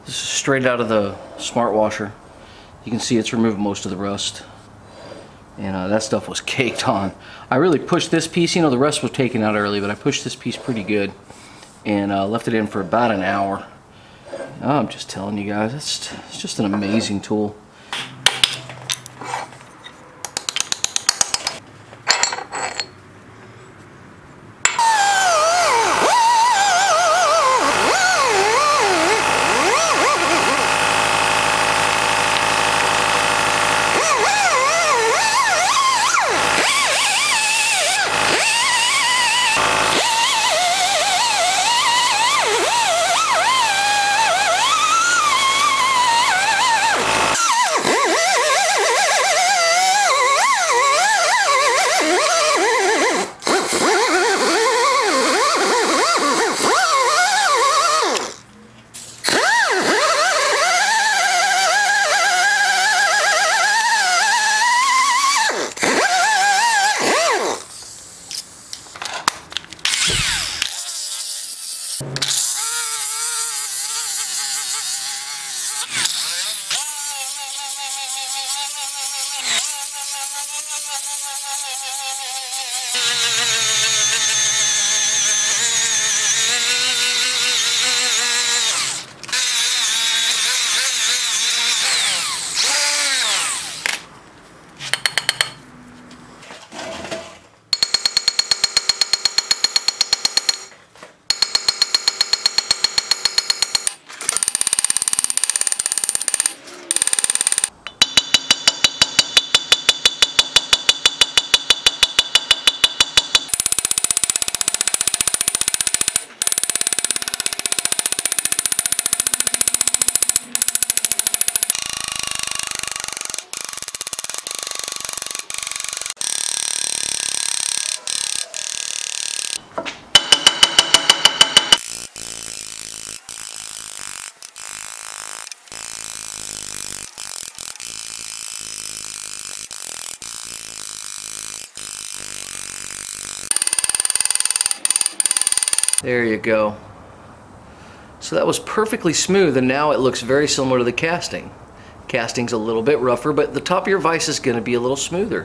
This is straight out of the smart washer. You can see it's removed most of the rust. And that stuff was caked on. I really pushed this piece, you know, the rest was taken out early, but I pushed this piece pretty good and left it in for about an hour. I'm just telling you guys, it's just an amazing tool. There you go. So that was perfectly smooth, and now it looks very similar to the casting. Casting's a little bit rougher, but the top of your vise is going to be a little smoother.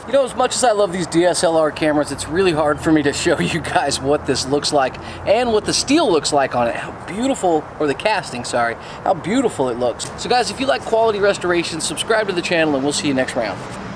You know, as much as I love these DSLR cameras, it's really hard for me to show you guys what this looks like and what the steel looks like on it. How beautiful, or the casting, sorry, how beautiful it looks. So guys, if you like quality restoration, subscribe to the channel and we'll see you next round.